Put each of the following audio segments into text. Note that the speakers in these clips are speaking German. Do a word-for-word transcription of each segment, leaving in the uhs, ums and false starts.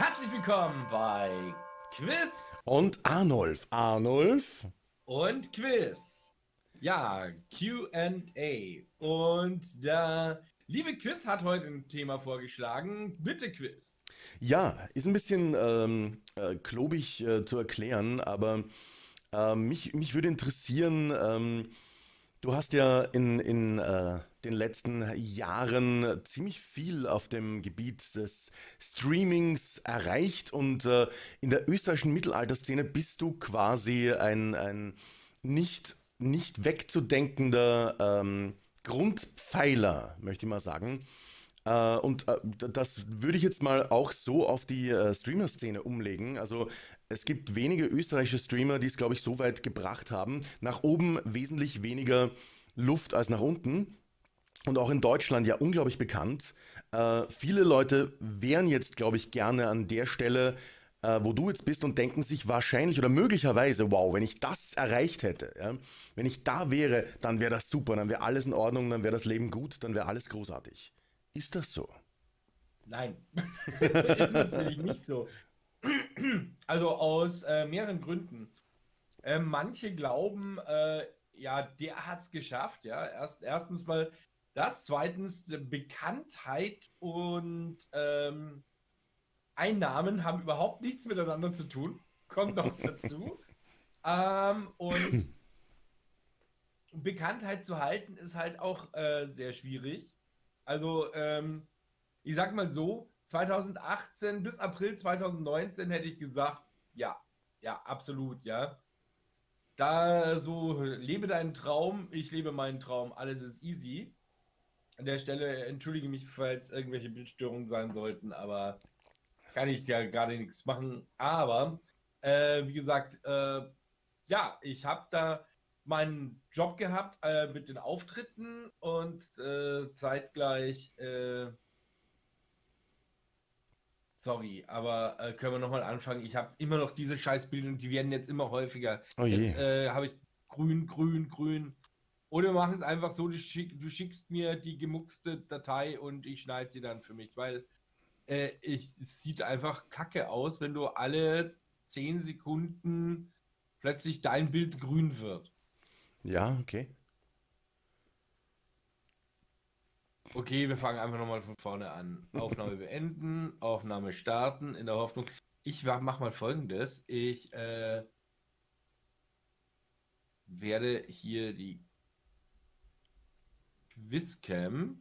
Herzlich willkommen bei Quiz Und Arnulf. Arnulf? und Quiz. Ja, Q and A. Und der liebe Quiz hat heute ein Thema vorgeschlagen. Bitte, Quiz. Ja, ist ein bisschen ähm, äh, klobig äh, zu erklären, aber äh, mich, mich würde interessieren, ähm, du hast ja in, in äh, den letzten Jahren ziemlich viel auf dem Gebiet des Streamings erreicht und äh, in der österreichischen Mittelalterszene bist du quasi ein, ein nicht, nicht wegzudenkender ähm, Grundpfeiler, möchte ich mal sagen. Äh, und äh, das würde ich jetzt mal auch so auf die äh, Streamer-Szene umlegen. Also es gibt wenige österreichische Streamer, die es, glaube ich, so weit gebracht haben. Nach oben wesentlich weniger Luft als nach unten. Und auch in Deutschland ja unglaublich bekannt. Äh, viele Leute wären jetzt, glaube ich, gerne an der Stelle, äh, wo du jetzt bist und denken sich wahrscheinlich oder möglicherweise, wow, wenn ich das erreicht hätte, ja, wenn ich da wäre, dann wäre das super, dann wäre alles in Ordnung, dann wäre das Leben gut, dann wäre alles großartig. Ist das so? Nein, ist natürlich nicht so. Also aus äh, mehreren Gründen. Äh, manche glauben, äh, ja, der hat es geschafft. Ja, Erst, erstens mal das, zweitens äh, Bekanntheit und ähm, Einnahmen haben überhaupt nichts miteinander zu tun. Kommt noch dazu. Ähm, und Bekanntheit zu halten ist halt auch äh, sehr schwierig. Also, ähm, ich sag mal so, zwanzig achtzehn bis April zwanzig neunzehn hätte ich gesagt, ja, ja, absolut, ja. Da so, lebe deinen Traum, ich lebe meinen Traum, alles ist easy. An der Stelle entschuldige mich, falls irgendwelche Bildstörungen sein sollten, aber kann ich ja gerade nichts machen. Aber, äh, wie gesagt, äh, ja, ich habe da meinen Job gehabt äh, mit den Auftritten und äh, zeitgleich, äh, sorry, aber äh, können wir nochmal anfangen? Ich habe immer noch diese Scheißbilder und die werden jetzt immer häufiger. Oh Jetzt je. äh, habe ich grün, grün, grün. Oder wir machen es einfach so, du, schick, du schickst mir die gemuckste Datei und ich schneide sie dann für mich, weil äh, ich, es sieht einfach kacke aus, wenn du alle zehn Sekunden plötzlich dein Bild grün wird. Ja, okay. Okay, wir fangen einfach nochmal von vorne an. Aufnahme beenden, Aufnahme starten, in der Hoffnung. Ich wa- mach mal Folgendes. Ich äh, werde hier die Quizcam.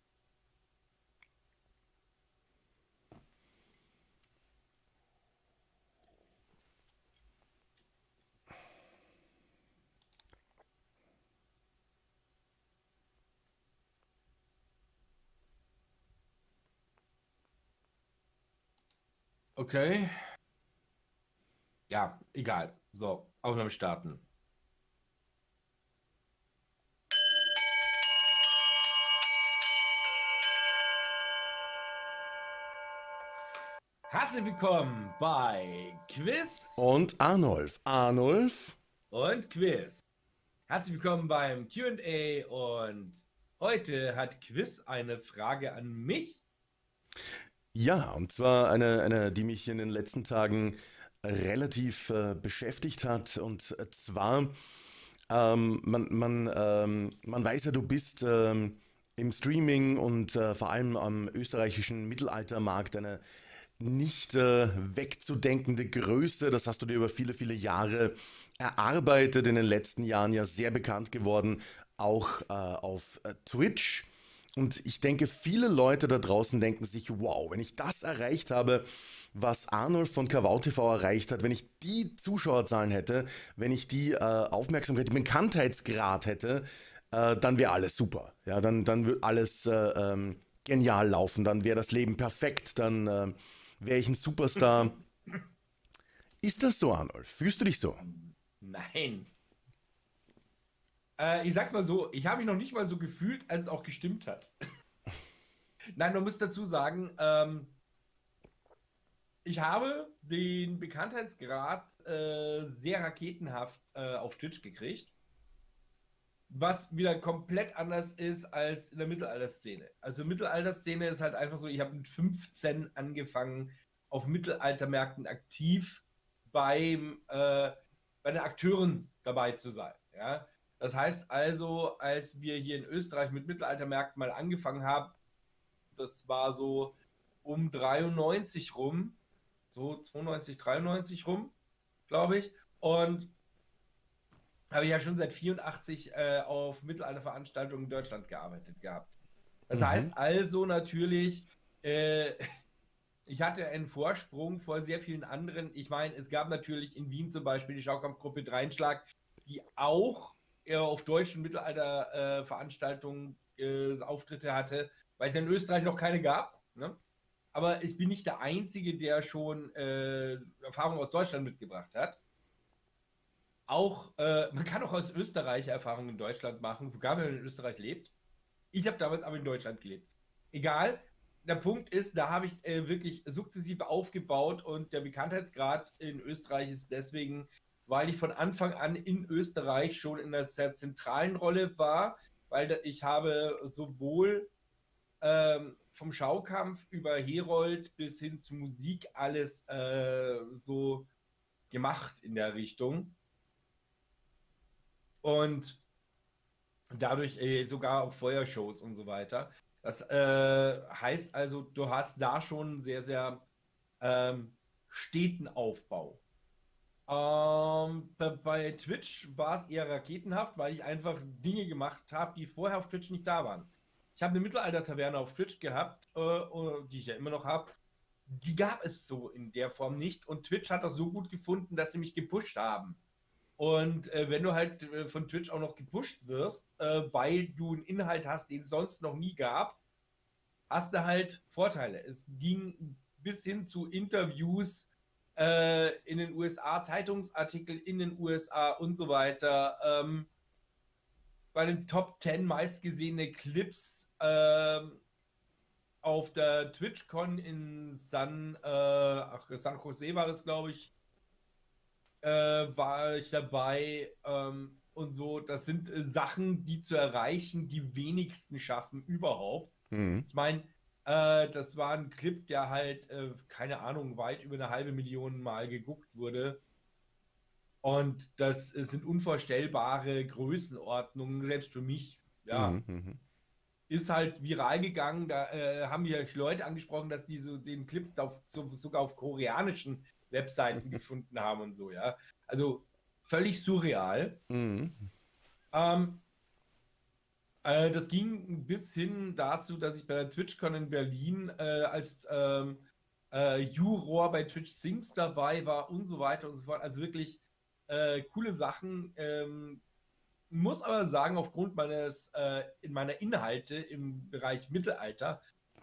Okay. Ja, egal. So, Aufnahme starten. Herzlich willkommen bei Quiz Und Arnulf. Arnulf? und Quiz. Herzlich willkommen beim Q and A und heute hat Quiz eine Frage an mich. Ja, und zwar eine, eine, die mich in den letzten Tagen relativ äh, beschäftigt hat. Und zwar, ähm, man, man, ähm, man weiß ja, du bist ähm, im Streaming und äh, vor allem am österreichischen Mittelaltermarkt eine nicht äh, wegzudenkende Größe. Das hast du dir über viele, viele Jahre erarbeitet, in den letzten Jahren ja sehr bekannt geworden, auch äh, auf äh, Twitch. Und ich denke, viele Leute da draußen denken sich, wow, wenn ich das erreicht habe, was Arnold von Kavau T V erreicht hat, wenn ich die Zuschauerzahlen hätte, wenn ich die äh, Aufmerksamkeit, den Bekanntheitsgrad hätte, äh, dann wäre alles super. Ja, dann, dann würde alles äh, ähm, genial laufen, dann wäre das Leben perfekt, dann äh, wäre ich ein Superstar. Ist das so, Arnold? Fühlst du dich so? Nein. Äh, ich sag's mal so, ich habe mich noch nicht mal so gefühlt, als es auch gestimmt hat. Nein, man muss dazu sagen, ähm, ich habe den Bekanntheitsgrad äh, sehr raketenhaft äh, auf Twitch gekriegt, was wieder komplett anders ist als in der Mittelalterszene. Also Mittelalterszene ist halt einfach so, ich habe mit fünfzehn angefangen auf Mittelaltermärkten aktiv beim, äh, bei den Akteuren dabei zu sein. Ja? Das heißt also, als wir hier in Österreich mit Mittelaltermärkten mal angefangen haben, das war so um dreiundneunzig rum, so zweiundneunzig, dreiundneunzig rum, glaube ich. Und habe ich ja schon seit vierundachtzig äh, auf Mittelalterveranstaltungen in Deutschland gearbeitet gehabt. Das Mhm. heißt also natürlich, äh, ich hatte einen Vorsprung vor sehr vielen anderen. Ich meine, es gab natürlich in Wien zum Beispiel die Schaukampfgruppe Dreinschlag, die auch äh, auf deutschen Mittelalterveranstaltungen äh, Auftritte hatte, weil es ja in Österreich noch keine gab. Ne? Aber ich bin nicht der Einzige, der schon äh, Erfahrung aus Deutschland mitgebracht hat. Auch, äh, man kann auch aus Österreich Erfahrungen in Deutschland machen, sogar wenn man in Österreich lebt. Ich habe damals aber in Deutschland gelebt. Egal, der Punkt ist, da habe ich äh, wirklich sukzessive aufgebaut und der Bekanntheitsgrad in Österreich ist deswegen, weil ich von Anfang an in Österreich schon in einer sehr zentralen Rolle war, weil ich habe sowohl ähm, vom Schaukampf über Herold bis hin zu Musik alles äh, so gemacht in der Richtung. Und dadurch äh, sogar auch Feuershows und so weiter. Das äh, heißt also, du hast da schon sehr, sehr ähm, steten Aufbau. Ähm, bei, bei Twitch war es eher raketenhaft, weil ich einfach Dinge gemacht habe, die vorher auf Twitch nicht da waren. Ich habe eine Mittelalter-Taverne auf Twitch gehabt, äh, die ich ja immer noch habe. Die gab es so in der Form nicht und Twitch hat das so gut gefunden, dass sie mich gepusht haben. Und äh, wenn du halt äh, von Twitch auch noch gepusht wirst, äh, weil du einen Inhalt hast, den es sonst noch nie gab, hast du halt Vorteile. Es ging bis hin zu Interviews äh, in den U S A, Zeitungsartikel in den U S A und so weiter. Ähm, bei den Top zehn meistgesehene Clips ähm, auf der TwitchCon in San, äh, ach, San Jose war das, glaube ich, äh, war ich dabei ähm, und so. Das sind äh, Sachen, die zu erreichen, die wenigsten schaffen überhaupt. Mhm. Ich meine, äh, das war ein Clip, der halt, äh, keine Ahnung, weit über eine halbe Million Mal geguckt wurde. Und das äh, sind unvorstellbare Größenordnungen, selbst für mich. Ja, Mhm. Mhm. ist halt viral gegangen. Da äh, haben wir Leute angesprochen, dass die so den Clip auf, so, sogar auf koreanischen Webseiten gefunden haben und so, ja. Also völlig surreal. Mhm. Ähm, äh, das ging bis hin dazu, dass ich bei der TwitchCon in Berlin äh, als ähm, äh, Juror bei Twitch Sings dabei war und so weiter und so fort. Also wirklich äh, coole Sachen. Ähm, muss aber sagen, aufgrund meines äh, in meiner Inhalte im Bereich Mittelalter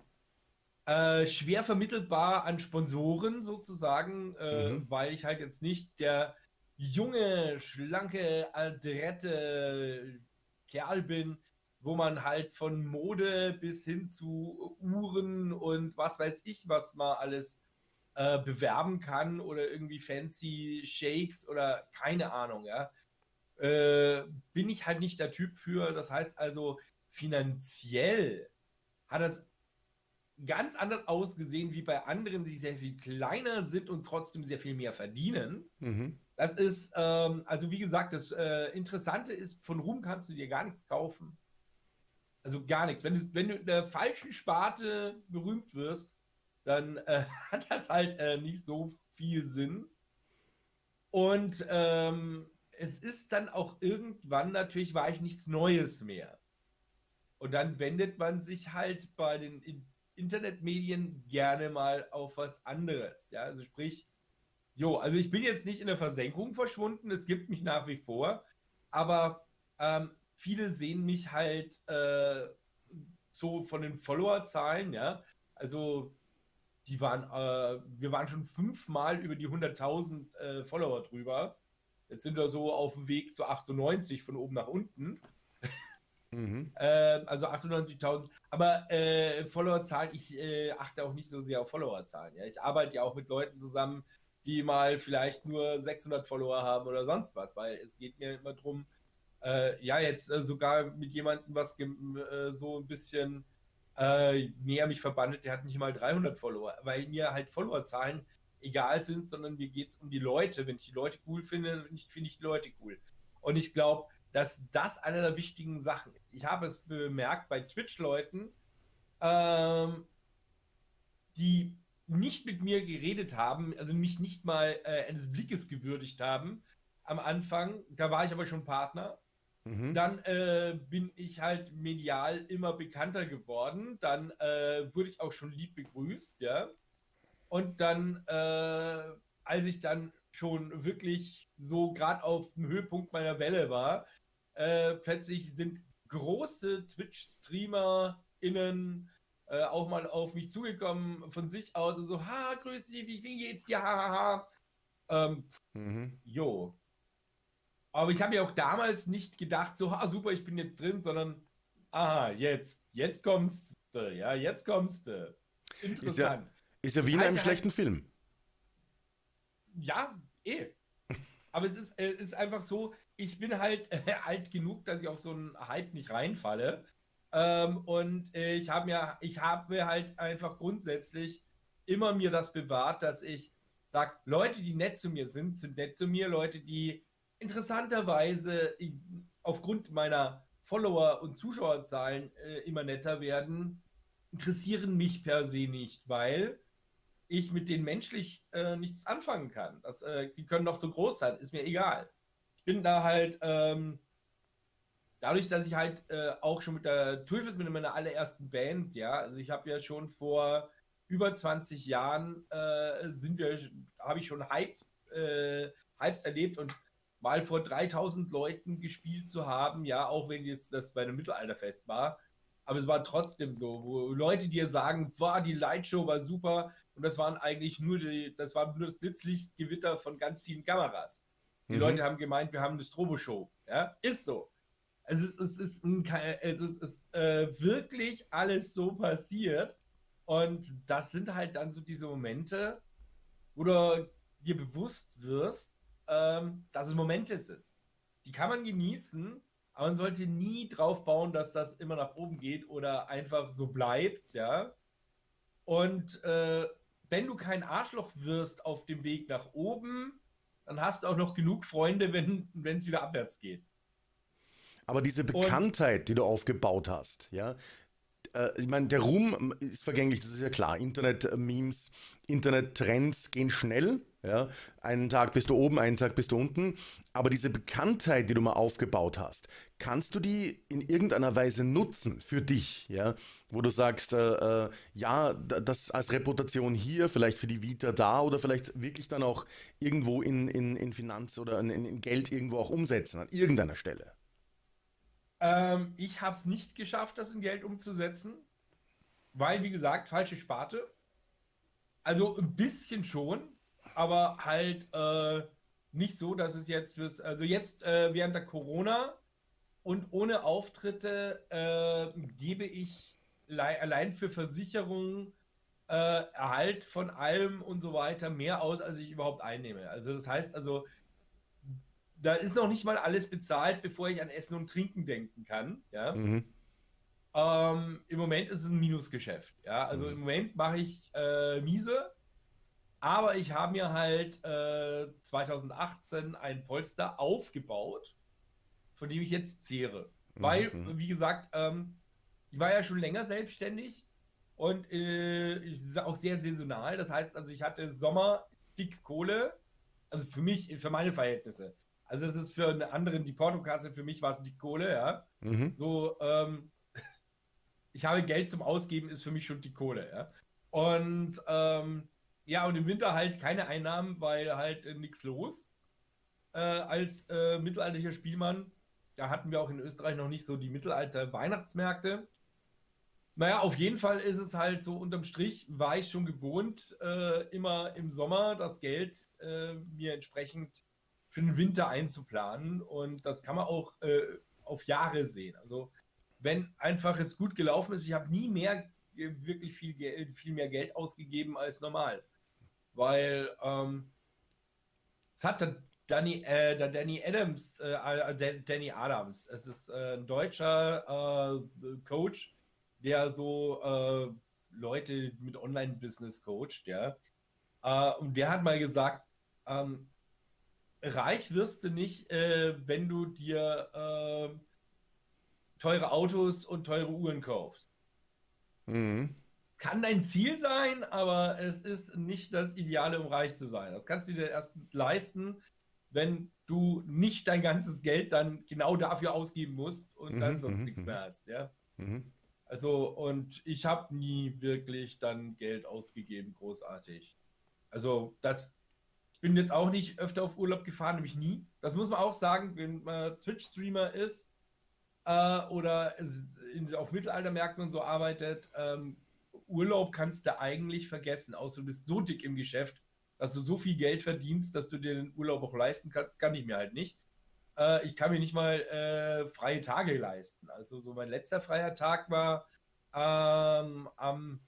äh, schwer vermittelbar an Sponsoren sozusagen, äh, Mhm. weil ich halt jetzt nicht der junge, schlanke, adrette Kerl bin, wo man halt von Mode bis hin zu Uhren und was weiß ich, was man alles äh, bewerben kann oder irgendwie fancy Shakes oder keine Ahnung, ja. Äh, bin ich halt nicht der Typ für. Das heißt also, finanziell hat das ganz anders ausgesehen wie bei anderen, die sehr viel kleiner sind und trotzdem sehr viel mehr verdienen. Mhm. Das ist, ähm, also wie gesagt, das äh, Interessante ist, von Ruhm kannst du dir gar nichts kaufen. Also gar nichts. Wenn du, wenn du in der falschen Sparte berühmt wirst, dann äh, hat das halt äh, nicht so viel Sinn. Und ähm, es ist dann auch irgendwann natürlich, war ich nichts Neues mehr. Und dann wendet man sich halt bei den Internetmedien gerne mal auf was anderes. Ja, also sprich, jo, also ich bin jetzt nicht in der Versenkung verschwunden, es gibt mich nach wie vor, aber ähm, viele sehen mich halt äh, so von den Followerzahlen, ja, also die waren, äh, wir waren schon fünfmal über die hunderttausend äh, Follower drüber. Jetzt sind wir so auf dem Weg zu achtundneunzig von oben nach unten. Mhm. Äh, also achtundneunzigtausend. Aber äh, Followerzahlen, ich äh, achte auch nicht so sehr auf Followerzahlen. Ja? Ich arbeite ja auch mit Leuten zusammen, die mal vielleicht nur sechshundert Follower haben oder sonst was, weil es geht mir immer darum, äh, ja, jetzt äh, sogar mit jemandem was äh, so ein bisschen äh, näher mich verbandelt, der hat nicht mal dreihundert Follower, weil mir halt Followerzahlen egal sind, sondern mir geht es um die Leute. Wenn ich die Leute cool finde, finde ich, finde ich die Leute cool. Und ich glaube, dass das eine der wichtigen Sachen ist. Ich habe es bemerkt bei Twitch-Leuten, ähm, die nicht mit mir geredet haben, also mich nicht mal äh, eines Blickes gewürdigt haben am Anfang. Da war ich aber schon Partner. Mhm. Dann äh, bin ich halt medial immer bekannter geworden. Dann äh, wurde ich auch schon lieb begrüßt, ja. Und dann, äh, als ich dann schon wirklich so gerade auf dem Höhepunkt meiner Welle war, äh, plötzlich sind große Twitch-StreamerInnen äh, auch mal auf mich zugekommen von sich aus und so, ha, grüß dich, wie, wie geht's dir, ha, ha, ha. Ähm, Mhm. jo. Aber ich habe ja auch damals nicht gedacht, so, ha, super, ich bin jetzt drin, sondern, aha, jetzt, jetzt kommst du, ja, jetzt kommst du. Ist ja, Interessant. ist ja Ich wie in einem halte halt, schlechten Film. ja, eh. Aber es ist, äh, ist einfach so, ich bin halt äh, alt genug, dass ich auf so einen Hype nicht reinfalle. Ähm, und äh, ich habe mir, ich habe mir halt einfach grundsätzlich immer mir das bewahrt, dass ich sage, Leute, die nett zu mir sind, sind nett zu mir. Leute, die interessanterweise äh, aufgrund meiner Follower- und Zuschauerzahlen äh, immer netter werden, interessieren mich per se nicht, weil ich mit denen menschlich äh, nichts anfangen kann. Das, äh, die können doch so groß sein, ist mir egal. Ich bin da halt, ähm, dadurch, dass ich halt äh, auch schon mit der Tulfes, mit meiner allerersten Band, ja, also ich habe ja schon vor über zwanzig Jahren, äh, sind wir, habe ich schon Hype, äh, Hypes erlebt und mal vor dreitausend Leuten gespielt zu haben, ja, auch wenn jetzt das bei einem Mittelalterfest war, aber es war trotzdem so, wo Leute dir sagen, wow, die Lightshow war super und das waren eigentlich nur die, das war nur das Blitzlichtgewitter von ganz vielen Kameras. Die Mhm. Leute haben gemeint, wir haben eine Strobo-Show. Ja, ist so. Es ist, es ist, ein, es ist, es ist äh, wirklich alles so passiert. Und das sind halt dann so diese Momente, wo du dir bewusst wirst, ähm, dass es Momente sind. Die kann man genießen, aber man sollte nie drauf bauen, dass das immer nach oben geht oder einfach so bleibt, ja. Und äh, wenn du kein Arschloch wirst auf dem Weg nach oben, dann hast du auch noch genug Freunde, wenn es wieder abwärts geht. Aber diese Und Bekanntheit, die du aufgebaut hast, ja, äh, ich meine, der Ruhm ist vergänglich, das ist ja klar. Internet-Memes, Internet-Trends gehen schnell. Ja? Einen Tag bist du oben, einen Tag bist du unten. Aber diese Bekanntheit, die du mal aufgebaut hast, kannst du die in irgendeiner Weise nutzen für dich? Ja? Wo du sagst, äh, äh, ja, das als Reputation hier, vielleicht für die Vita da oder vielleicht wirklich dann auch irgendwo in, in, in Finanz oder in, in Geld irgendwo auch umsetzen, an irgendeiner Stelle. ähm, ich habe es nicht geschafft, das in Geld umzusetzen, weil, wie gesagt, falsche Sparte. Also ein bisschen schon, aber halt äh, nicht so, dass es jetzt fürs, also jetzt äh, während der Corona und ohne Auftritte äh, gebe ich allein für Versicherungen, äh, Erhalt von allem und so weiter mehr aus, als ich überhaupt einnehme. Also das heißt also, da ist noch nicht mal alles bezahlt, bevor ich an Essen und Trinken denken kann. Ja. Mhm. Ähm, Im Moment ist es ein Minusgeschäft. Ja. Also im Mhm. Moment mache ich äh, miese. Aber ich habe mir halt äh, zwanzig achtzehn ein Polster aufgebaut, von dem ich jetzt zehre. Mhm. Weil, Mhm. wie gesagt, ähm, ich war ja schon länger selbstständig und äh, ich ist auch sehr saisonal. Das heißt, also ich hatte Sommer dick Kohle, also für mich, für meine Verhältnisse. Also es ist für einen anderen die Portokasse, für mich war es dick Kohle, ja. Mhm. So, ähm, ich habe Geld zum Ausgeben, ist für mich schon die Kohle, ja. Und ähm, ja, und im Winter halt keine Einnahmen, weil halt äh, nichts los. Äh, als äh, mittelalterlicher Spielmann, da hatten wir auch in Österreich noch nicht so die Mittelalter-Weihnachtsmärkte. Naja, auf jeden Fall ist es halt so, unterm Strich war ich schon gewohnt, äh, immer im Sommer das Geld äh, mir entsprechend für den Winter einzuplanen. Und das kann man auch äh, auf Jahre sehen. Also wenn einfach es gut gelaufen ist, ich habe nie mehr äh, wirklich viel, Geld, viel mehr Geld ausgegeben als normal. Weil ähm, es hat der Danny, äh, der Danny Adams, äh, äh, Danny Adams, es ist äh, ein deutscher äh, Coach, der so äh, Leute mit Online-Business coacht, ja. Äh, und der hat mal gesagt, ähm, reich wirst du nicht, äh, wenn du dir äh, teure Autos und teure Uhren kaufst. Mhm. Kann dein Ziel sein, aber es ist nicht das Ideale, um reich zu sein. Das kannst du dir erst leisten, wenn du nicht dein ganzes Geld dann genau dafür ausgeben musst und dann Mhm. sonst Mhm. nichts mehr hast. Ja? Mhm. Also, und ich habe nie wirklich dann Geld ausgegeben, großartig. Also, das, ich bin jetzt auch nicht öfter auf Urlaub gefahren, nämlich nie. Das muss man auch sagen, wenn man Twitch-Streamer ist äh, oder in, auf Mittelaltermärkten und so arbeitet, ähm, Urlaub kannst du eigentlich vergessen, außer du bist so dick im Geschäft, dass du so viel Geld verdienst, dass du dir den Urlaub auch leisten kannst, kann ich mir halt nicht. Äh, ich kann mir nicht mal äh, freie Tage leisten. Also so mein letzter freier Tag war ähm, am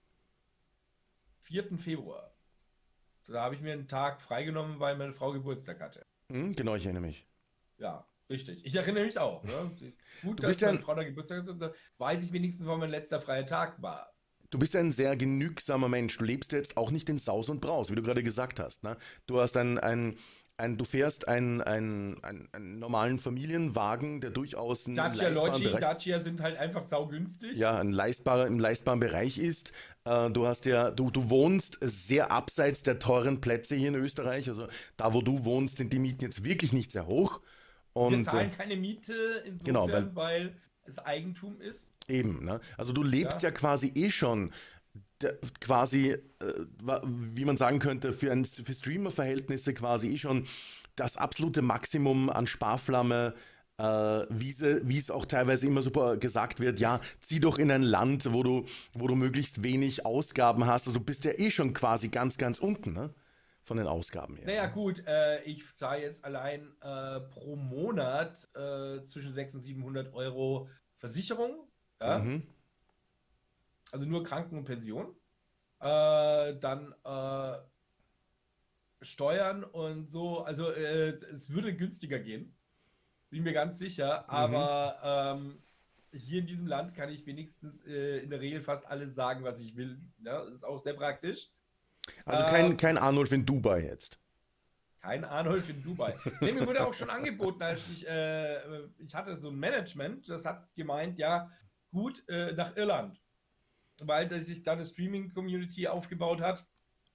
vierten Februar. Da habe ich mir einen Tag freigenommen, weil meine Frau Geburtstag hatte. Mhm. Genau, ich erinnere mich. Ja, richtig. Ich erinnere mich auch. Ne? Gut, Du bist dass ja meine ein, Frau da Geburtstag hat, da weiß ich wenigstens, wann mein letzter freier Tag war. du bist ja ein sehr genügsamer Mensch. Du lebst jetzt auch nicht in Saus und Braus, wie du gerade gesagt hast. Ne? Du hast ein, ein, ein, du fährst einen, einen, einen, einen normalen Familienwagen, der durchaus einen Dacia leistbaren Logi, Bereich, Dacia sind halt einfach saugünstig. ja, ein leistbarer, im leistbaren Bereich ist. Äh, du hast ja, du, du wohnst sehr abseits der teuren Plätze hier in Österreich. Also da, wo du wohnst, sind die Mieten jetzt wirklich nicht sehr hoch. Wir Und äh, zahlen keine Miete, genau, weil insofern, weil es Eigentum ist. eben, ne? Also du lebst Ja, ja quasi eh schon der, quasi, äh, wie man sagen könnte, für, ein, für Streamer-Verhältnisse quasi eh schon das absolute Maximum an Sparflamme, äh, wie, sie, wie es auch teilweise immer super gesagt wird, ja, zieh doch in ein Land, wo du, wo du möglichst wenig Ausgaben hast. Also du bist ja eh schon quasi ganz, ganz unten, ne? Von den Ausgaben her. naja, Ne? gut, äh, ich zahle jetzt allein äh, pro Monat äh, zwischen sechshundert und siebenhundert Euro Versicherung. Ja? Mhm. Also nur Kranken- und Pension. Äh, dann äh, Steuern und so. Also äh, es würde günstiger gehen, bin ich mir ganz sicher. Mhm. Aber ähm, hier in diesem Land kann ich wenigstens äh, in der Regel fast alles sagen, was ich will. Ja, das ist auch sehr praktisch. Also kein, Ähm, kein Arnulf in Dubai jetzt. kein Arnulf in Dubai. Nee, mir wurde auch schon angeboten, als ich, äh, ich hatte so ein Management, das hat gemeint, ja, gut, äh, nach Irland, weil da sich da eine Streaming-Community aufgebaut hat.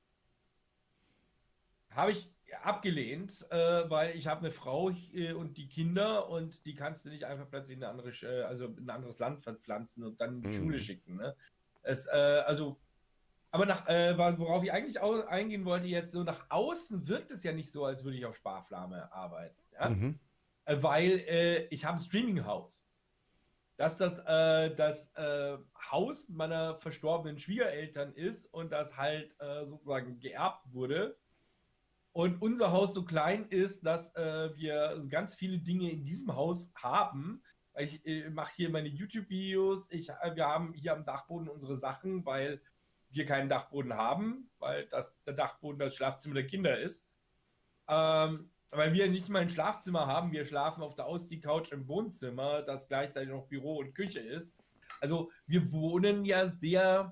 Habe ich abgelehnt, äh, weil ich habe eine Frau äh, und die Kinder und die kannst du nicht einfach plötzlich in, eine andere, äh, also in ein anderes Land verpflanzen und dann in die Schule Mhm. schicken. Ne? Es, äh, also, aber nach, äh, worauf ich eigentlich au- eingehen wollte, jetzt so nach außen wirkt es ja nicht so, als würde ich auf Sparflamme arbeiten. Ja? Mhm. Äh, weil äh, ich habe ein Streaming-Haus. Dass das äh, das äh, Haus meiner verstorbenen Schwiegereltern ist und das halt äh, sozusagen geerbt wurde und unser Haus so klein ist, dass äh, wir ganz viele Dinge in diesem Haus haben. Ich äh, mache hier meine YouTube-Videos. Ich, äh, wir haben hier am Dachboden unsere Sachen, weil wir keinen Dachboden haben, weil das der Dachboden das Schlafzimmer der Kinder ist. Ähm, weil wir nicht mal ein Schlafzimmer haben. Wir schlafen auf der Ausziehcouch im Wohnzimmer, das gleichzeitig noch Büro und Küche ist. Also wir wohnen ja sehr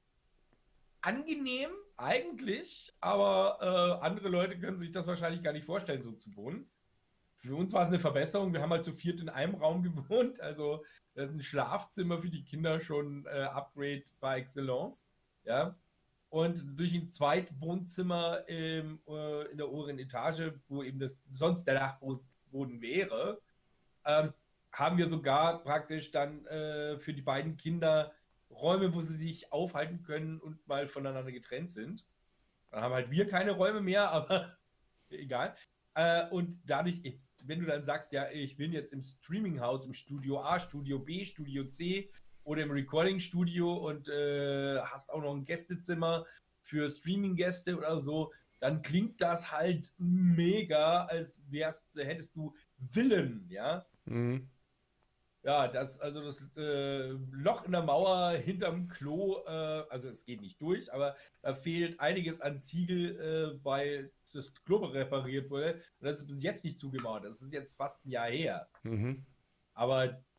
angenehm eigentlich, aber äh, andere Leute können sich das wahrscheinlich gar nicht vorstellen, so zu wohnen. Für uns war es eine Verbesserung. Wir haben halt zu viert in einem Raum gewohnt. Also das ist ein Schlafzimmer für die Kinder schon äh, Upgrade par excellence. Ja. Und durch ein Zweitwohnzimmer im, äh, in der oberen Etage, wo eben das sonst der Dachboden wäre, ähm, haben wir sogar praktisch dann äh, für die beiden Kinder Räume, wo sie sich aufhalten können und mal voneinander getrennt sind. Dann haben halt wir keine Räume mehr, aber egal. Äh, und dadurch, wenn du dann sagst, ja, ich bin jetzt im Streaminghaus, im Studio A, Studio B, Studio C oder im Recording-Studio und äh, hast auch noch ein Gästezimmer für Streaming-Gäste oder so, dann klingt das halt mega, als wärst, hättest du Villen, ja. Mhm. Ja, das, also das äh, Loch in der Mauer hinterm Klo, äh, also es geht nicht durch, aber da fehlt einiges an Ziegel, äh, weil das Klo repariert wurde. Und das ist bis jetzt nicht zugemauert. Das ist jetzt fast ein Jahr her. Mhm. Aber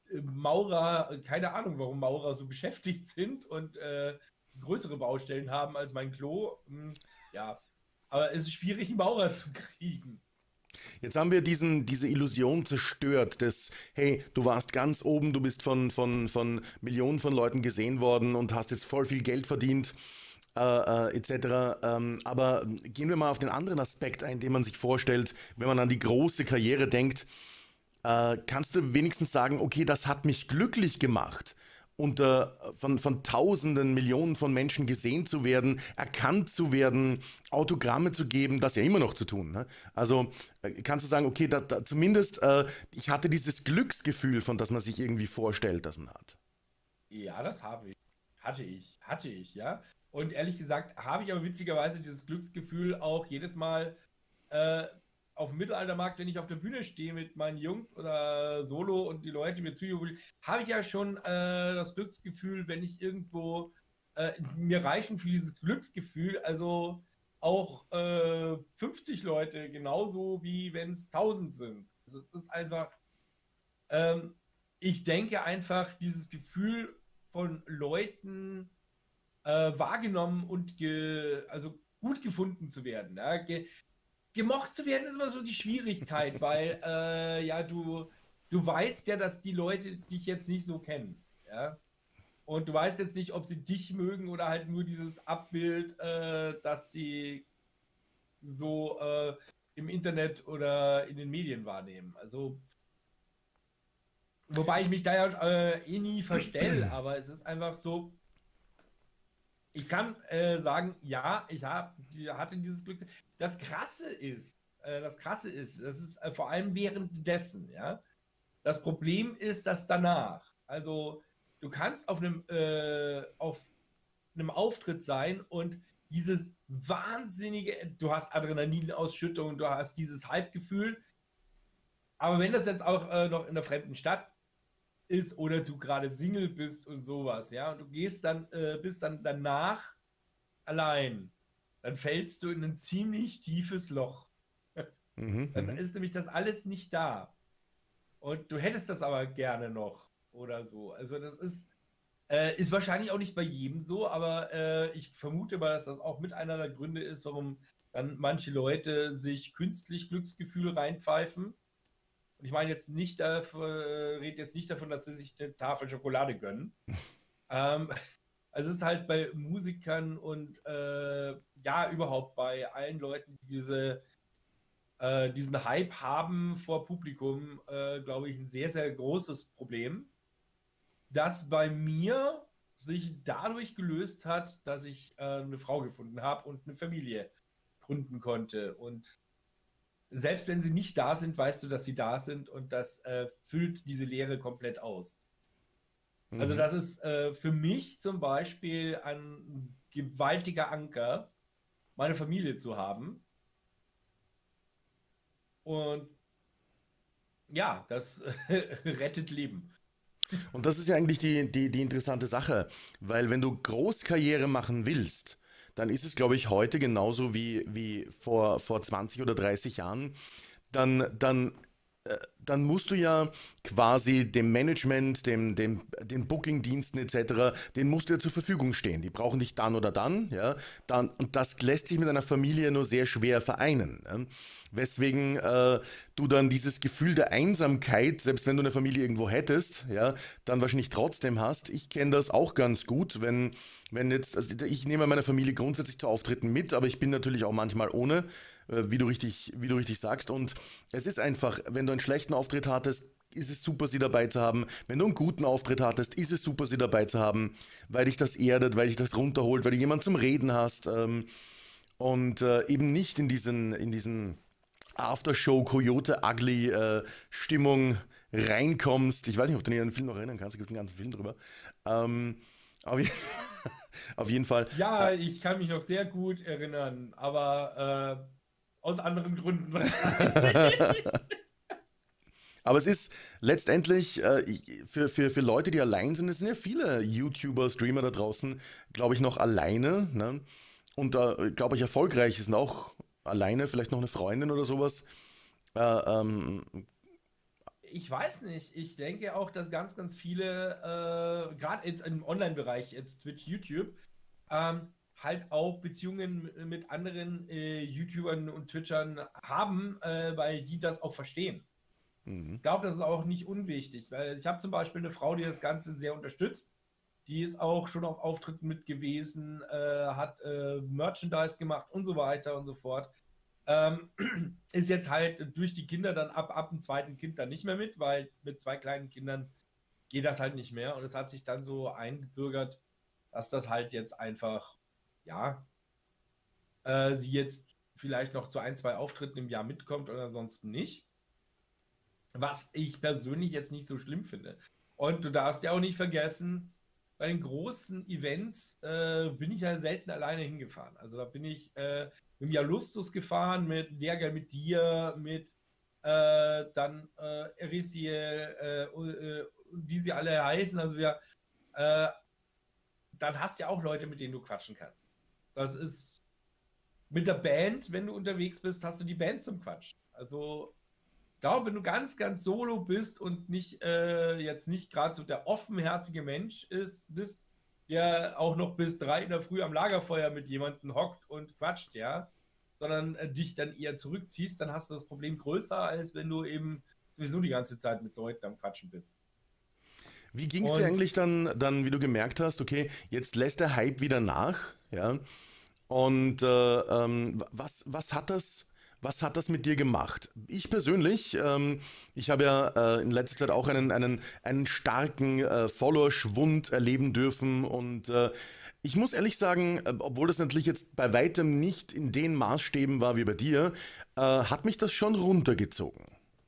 Maurer, keine Ahnung, warum Maurer so beschäftigt sind und äh, größere Baustellen haben als mein Klo. Hm, ja, aber es ist schwierig, einen Maurer zu kriegen. Jetzt haben wir diesen, diese Illusion zerstört, dass, hey, du warst ganz oben, du bist von, von, von Millionen von Leuten gesehen worden und hast jetzt voll viel Geld verdient, äh, äh, et cetera. Ähm, aber gehen wir mal auf den anderen Aspekt ein, den man sich vorstellt, wenn man an die große Karriere denkt. Äh, kannst du wenigstens sagen, okay, das hat mich glücklich gemacht, unter von, von Tausenden, Millionen von Menschen gesehen zu werden, erkannt zu werden, Autogramme zu geben, das ja immer noch zu tun. Ne? Also äh, kannst du sagen, okay, da, da, zumindest äh, ich hatte dieses Glücksgefühl, von das man sich irgendwie vorstellt, das man hat. Ja, das habe ich. Hatte ich. Hatte ich, ja. Und ehrlich gesagt habe ich aber witzigerweise dieses Glücksgefühl auch jedes Mal äh, auf dem Mittelaltermarkt, wenn ich auf der Bühne stehe mit meinen Jungs oder Solo und die Leute mir zujubeln, habe ich ja schon äh, das Glücksgefühl, wenn ich irgendwo äh, mir reichen für dieses Glücksgefühl, also auch äh, fünfzig Leute, genauso wie wenn es tausend sind. Also es ist einfach, ähm, ich denke einfach, dieses Gefühl von Leuten äh, wahrgenommen und ge, also gut gefunden zu werden. Ja? Ge gemocht zu werden ist immer so die Schwierigkeit, weil äh, ja, du, du weißt ja, dass die Leute dich jetzt nicht so kennen. Ja? Und du weißt jetzt nicht, ob sie dich mögen oder halt nur dieses Abbild, äh, das sie so äh, im Internet oder in den Medien wahrnehmen. Also, wobei ich mich da ja äh, eh nie verstelle, aber es ist einfach so, ich kann äh, sagen, ja, ich hab, die, hatte dieses Glück. Das Krasse ist, äh, das Krasse ist, das ist äh, vor allem währenddessen, ja. Das Problem ist das danach. Also, du kannst auf einem, äh, auf einem Auftritt sein und dieses wahnsinnige, du hast Adrenalinausschüttung, du hast dieses Hype-Gefühl, aber wenn das jetzt auch äh, noch in einer fremden Stadt ist oder du gerade Single bist und sowas, ja, und du gehst dann, äh, bist dann danach allein, dann fällst du in ein ziemlich tiefes Loch. Mhm, Dann mhm. ist nämlich das alles nicht da. Und du hättest das aber gerne noch oder so. Also das ist, äh, ist wahrscheinlich auch nicht bei jedem so, aber äh, ich vermute mal, dass das auch mit einer der Gründe ist, warum dann manche Leute sich künstlich Glücksgefühle reinpfeifen. Und ich meine jetzt nicht, äh, rede jetzt nicht davon, dass sie sich eine Tafel Schokolade gönnen. Ähm, also es ist halt bei Musikern und äh, ja, überhaupt bei allen Leuten, die diese, äh, diesen Hype haben vor Publikum, äh, glaube ich, ein sehr, sehr großes Problem, das bei mir sich dadurch gelöst hat, dass ich äh, eine Frau gefunden habe und eine Familie gründen konnte. Und selbst wenn sie nicht da sind, weißt du, dass sie da sind und das äh, füllt diese Leere komplett aus. Also Mhm. das ist äh, für mich zum Beispiel ein gewaltiger Anker, meine Familie zu haben. Und ja, das rettet Leben. Und das ist ja eigentlich die, die, die interessante Sache, weil wenn du Großkarriere machen willst, dann ist es, glaube ich, heute genauso wie, wie vor, vor zwanzig oder dreißig Jahren. Dann, dann, äh, dann musst du ja quasi dem Management, dem, dem, den Booking-Diensten et cetera, den musst du ja zur Verfügung stehen. Die brauchen dich dann oder dann, ja. Dann, und das lässt sich mit einer Familie nur sehr schwer vereinen. Ja? Weswegen äh, du dann dieses Gefühl der Einsamkeit, selbst wenn du eine Familie irgendwo hättest, ja, dann wahrscheinlich trotzdem hast. Ich kenne das auch ganz gut, wenn, wenn jetzt, also ich nehme meine Familie grundsätzlich zu Auftritten mit, aber ich bin natürlich auch manchmal ohne, äh, wie du richtig, wie du richtig sagst. Und es ist einfach, wenn du einen schlechten Auftritt hattest, ist es super, sie dabei zu haben. Wenn du einen guten Auftritt hattest, ist es super, sie dabei zu haben, weil dich das erdet, weil dich das runterholt, weil du jemanden zum Reden hast ähm, und äh, eben nicht in diesen, in diesen Aftershow Coyote Ugly äh, Stimmung reinkommst. Ich weiß nicht, ob du dich an den Film noch erinnern kannst, es gibt einen ganzen Film drüber. Ähm, auf, je auf jeden Fall. Äh, Ja, ich kann mich noch sehr gut erinnern, aber äh, aus anderen Gründen wahrscheinlich. Aber es ist letztendlich äh, für, für, für Leute, die allein sind, es sind ja viele YouTuber, Streamer da draußen, glaube ich, noch alleine. Ne? Und äh, glaube ich, erfolgreich sind auch alleine, vielleicht noch eine Freundin oder sowas. Äh, ähm, ich weiß nicht. Ich denke auch, dass ganz, ganz viele, äh, gerade jetzt im Online-Bereich, jetzt Twitch, YouTube, ähm, halt auch Beziehungen mit anderen äh, YouTubern und Twitchern haben, äh, weil die das auch verstehen. Mhm. Ich glaube, das ist auch nicht unwichtig, weil ich habe zum Beispiel eine Frau, die das Ganze sehr unterstützt. Die ist auch schon auf Auftritten mit gewesen, äh, hat äh, Merchandise gemacht und so weiter und so fort. Ähm, ist jetzt halt durch die Kinder dann ab, ab dem zweiten Kind dann nicht mehr mit, weil mit zwei kleinen Kindern geht das halt nicht mehr. Und es hat sich dann so eingebürgert, dass das halt jetzt einfach, ja, äh, sie jetzt vielleicht noch zu ein, zwei Auftritten im Jahr mitkommt und ansonsten nicht. Was ich persönlich jetzt nicht so schlimm finde. Und du darfst ja auch nicht vergessen, bei den großen Events äh, bin ich ja selten alleine hingefahren. Also da bin ich äh, mit dem Jalustus gefahren, mit Lehrgeld mit dir, mit äh, dann äh, Erithiel, äh, äh, wie sie alle heißen. Also wir, äh, dann hast du ja auch Leute, mit denen du quatschen kannst. Das ist mit der Band, wenn du unterwegs bist, hast du die Band zum Quatschen. Also ich glaube, wenn du ganz, ganz solo bist und nicht äh, jetzt nicht gerade so der offenherzige Mensch ist, bist, der auch noch bis drei in der Früh am Lagerfeuer mit jemandem hockt und quatscht, ja, sondern äh, dich dann eher zurückziehst, dann hast du das Problem größer, als wenn du eben sowieso die ganze Zeit mit Leuten am Quatschen bist. Wie ging es dir Und eigentlich dann, dann, wie du gemerkt hast, okay, jetzt lässt der Hype wieder nach, ja? Und äh, ähm, was, was hat das, was hat das mit dir gemacht? Ich persönlich, ähm, ich habe ja äh, in letzter Zeit auch einen, einen, einen starken äh, Follower-Schwund erleben dürfen und äh, ich muss ehrlich sagen, äh, obwohl das natürlich jetzt bei weitem nicht in den Maßstäben war wie bei dir, äh, hat mich das schon runtergezogen.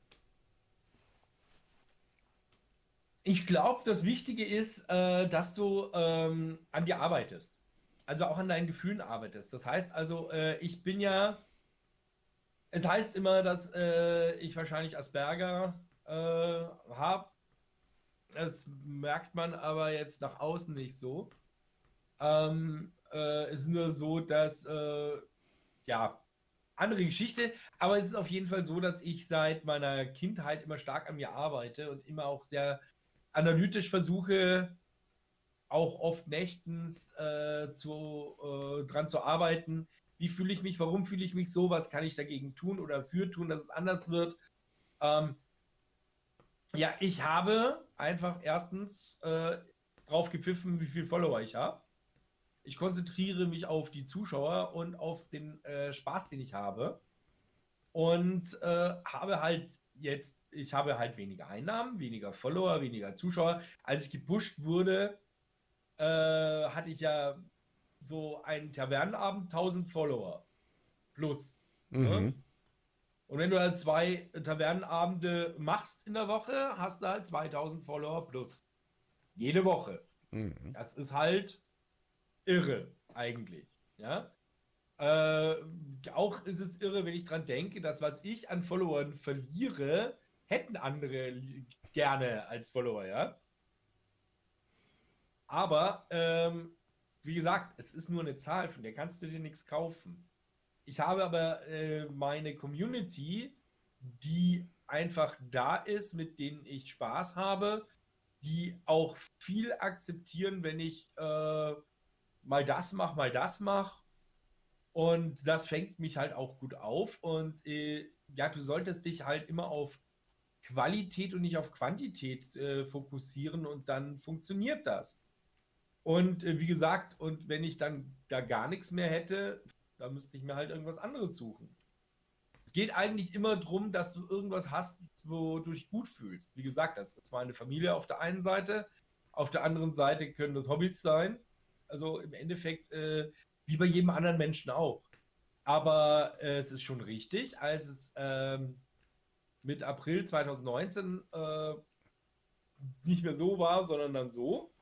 ich glaube, das Wichtige ist, äh, dass du ähm, an dir arbeitest. Also auch an deinen Gefühlen arbeitest. Das heißt also, äh, ich bin ja es heißt immer, dass äh, ich wahrscheinlich Asperger äh, habe. Das merkt man aber jetzt nach außen nicht so. Ähm, äh, es ist nur so, dass, äh, ja, andere Geschichte. Aber es ist auf jeden Fall so, dass ich seit meiner Kindheit immer stark an mir arbeite und immer auch sehr analytisch versuche, auch oft nächtens äh, zu, äh, dran zu arbeiten. Wie fühle ich mich? Warum fühle ich mich so? Was kann ich dagegen tun oder für tun, dass es anders wird? Ähm, ja, ich habe einfach erstens äh, drauf gepfiffen, wie viele Follower ich habe. Ich konzentriere mich auf die Zuschauer und auf den äh, Spaß, den ich habe. Und äh, habe halt jetzt, ich habe halt weniger Einnahmen, weniger Follower, weniger Zuschauer. Als ich gepusht wurde, äh, hatte ich ja so einen Tavernenabend, tausend Follower plus. Ne? Mhm. Und wenn du halt zwei Tavernenabende machst in der Woche, hast du halt zweitausend Follower plus. Jede Woche. Mhm. Das ist halt irre, eigentlich. Ja. Äh, auch ist es irre, wenn ich dran denke, dass was ich an Followern verliere, hätten andere gerne als Follower, ja. Aber ähm, wie gesagt, es ist nur eine Zahl, von der kannst du dir nichts kaufen. Ich habe aber äh, meine Community, die einfach da ist, mit denen ich Spaß habe, die auch viel akzeptieren, wenn ich äh, mal das mache, mal das mache. Und das fängt mich halt auch gut auf. Und äh, ja, du solltest dich halt immer auf Qualität und nicht auf Quantität äh, fokussieren und dann funktioniert das. Und äh, wie gesagt, und wenn ich dann da gar nichts mehr hätte, da müsste ich mir halt irgendwas anderes suchen. Es geht eigentlich immer darum, dass du irgendwas hast, wo du dich gut fühlst. Wie gesagt, das ist meine Familie auf der einen Seite, auf der anderen Seite können das Hobbys sein. Also im Endeffekt äh, wie bei jedem anderen Menschen auch. Aber äh, es ist schon richtig, als es ähm, mit April zwanzig neunzehn äh, nicht mehr so war, sondern dann so.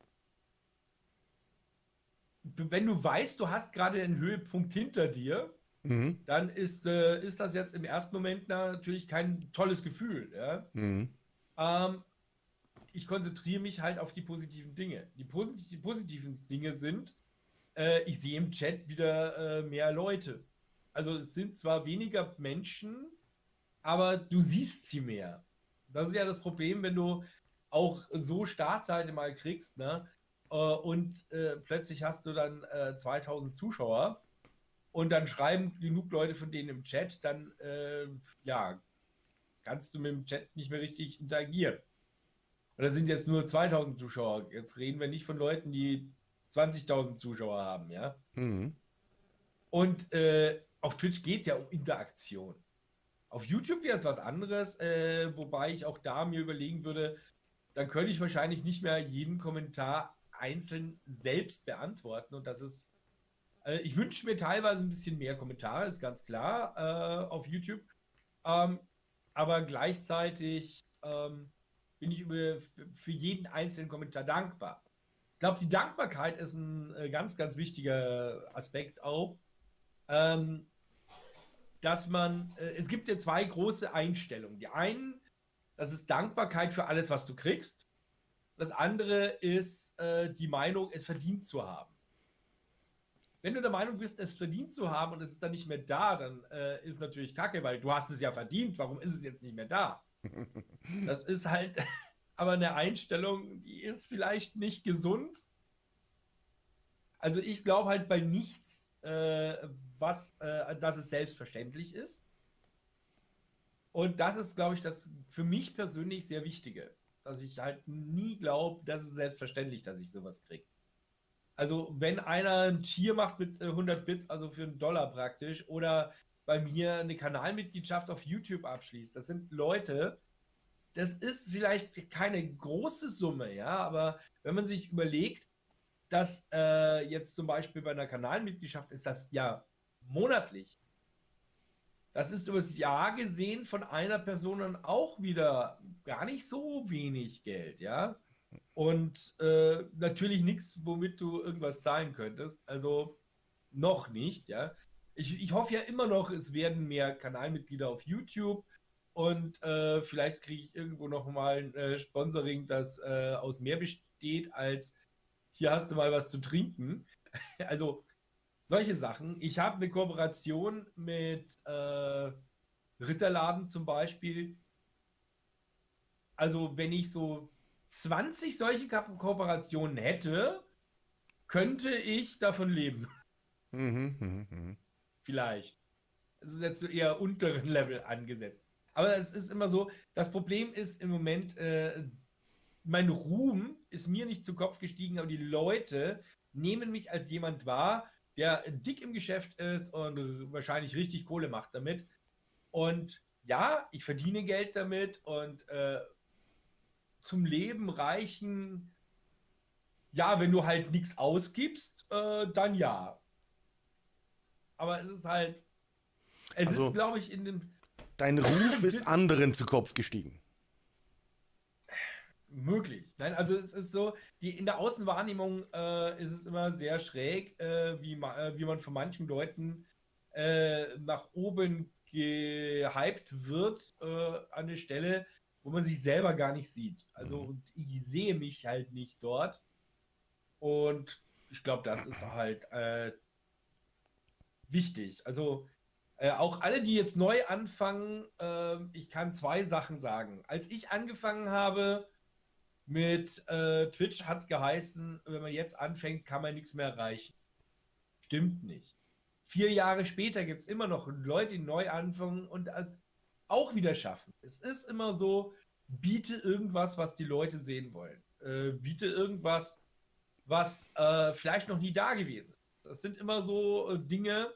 Wenn du weißt, du hast gerade den Höhepunkt hinter dir, Mhm. dann ist, äh, ist das jetzt im ersten Moment natürlich kein tolles Gefühl. Ja? Mhm. Ähm, ich konzentriere mich halt auf die positiven Dinge. Die, posit die positiven Dinge sind, äh, ich sehe im Chat wieder äh, mehr Leute. Also es sind zwar weniger Menschen, aber du siehst sie mehr. Das ist ja das Problem, wenn du auch so Startseite mal kriegst, ne? Äh, und äh, plötzlich hast du dann äh, zweitausend Zuschauer und dann schreiben genug Leute von denen im Chat, dann äh, ja, kannst du mit dem Chat nicht mehr richtig interagieren. Und da sind jetzt nur zweitausend Zuschauer. Jetzt reden wir nicht von Leuten, die zwanzigtausend Zuschauer haben, ja. Mhm. Und äh, auf Twitch geht es ja um Interaktion. Auf YouTube wäre es was anderes, äh, wobei ich auch da mir überlegen würde, dann könnte ich wahrscheinlich nicht mehr jeden Kommentar einzeln selbst beantworten. Und das ist, äh, ich wünsche mir teilweise ein bisschen mehr Kommentare, ist ganz klar, äh, auf YouTube. Ähm, aber gleichzeitig ähm, bin ich über, für jeden einzelnen Kommentar dankbar. Ich glaube, die Dankbarkeit ist ein äh, ganz, ganz wichtiger Aspekt auch. Ähm, dass man, äh, es gibt ja zwei große Einstellungen. Die einen, das ist Dankbarkeit für alles, was du kriegst. Das andere ist äh, die Meinung, es verdient zu haben. Wenn du der Meinung bist, es verdient zu haben und es ist dann nicht mehr da, dann äh, ist natürlich Kacke, weil du hast es ja verdient. Warum ist es jetzt nicht mehr da? Das ist halt aber eine Einstellung, die ist vielleicht nicht gesund. Also ich glaube halt bei nichts, äh, was, äh, dass es selbstverständlich ist. Und das ist, glaube ich, das für mich persönlich sehr Wichtige. Dass ich halt nie glaube, das ist selbstverständlich, dass ich sowas kriege. Also wenn einer ein Tier macht mit äh, hundert Bits, also für einen Dollar praktisch, oder bei mir eine Kanalmitgliedschaft auf YouTube abschließt, das sind Leute, das ist vielleicht keine große Summe, ja, aber wenn man sich überlegt, dass äh, jetzt zum Beispiel bei einer Kanalmitgliedschaft ist das ja monatlich. Das ist über das Jahr gesehen von einer Person dann auch wieder gar nicht so wenig Geld, ja. Und äh, natürlich nichts, womit du irgendwas zahlen könntest. Also noch nicht, ja. Ich, ich hoffe ja immer noch, es werden mehr Kanalmitglieder auf YouTube und äh, vielleicht kriege ich irgendwo noch mal ein äh, Sponsoring, das äh, aus mehr besteht als hier hast du mal was zu trinken. Also solche Sachen. Ich habe eine Kooperation mit äh, Ritterladen zum Beispiel. Also wenn ich so zwanzig solche Ko Kooperationen hätte, könnte ich davon leben. Mhm, mhm, mhm. Vielleicht. Es ist jetzt so eher unteren Level angesetzt. Aber es ist immer so, das Problem ist im Moment, äh, mein Ruhm ist mir nicht zu Kopf gestiegen, aber die Leute nehmen mich als jemand wahr, der dick im Geschäft ist und wahrscheinlich richtig Kohle macht damit. Und ja, ich verdiene Geld damit und äh, zum Leben reichen, ja, wenn du halt nichts ausgibst, äh, dann ja. Aber es ist halt, es ist, Also glaube ich, in dem dein Ruf ist bis anderen zu Kopf gestiegen. möglich. Nein, also es ist so, die, in der Außenwahrnehmung äh, ist es immer sehr schräg, äh, wie, ma, äh, wie man von manchen Leuten äh, nach oben gehypt wird äh, an der Stelle, wo man sich selber gar nicht sieht. Mhm. Also ich sehe mich halt nicht dort und ich glaube, das ist halt äh, wichtig. Also äh, auch alle, die jetzt neu anfangen, äh, ich kann zwei Sachen sagen. Als ich angefangen habe, mit äh, Twitch hat es geheißen, wenn man jetzt anfängt, kann man nichts mehr erreichen. Stimmt nicht. Vier Jahre später gibt es immer noch Leute, die neu anfangen und es auch wieder schaffen. Es ist immer so, biete irgendwas, was die Leute sehen wollen. Äh, biete irgendwas, was äh, vielleicht noch nie da gewesen ist. Das sind immer so äh, Dinge,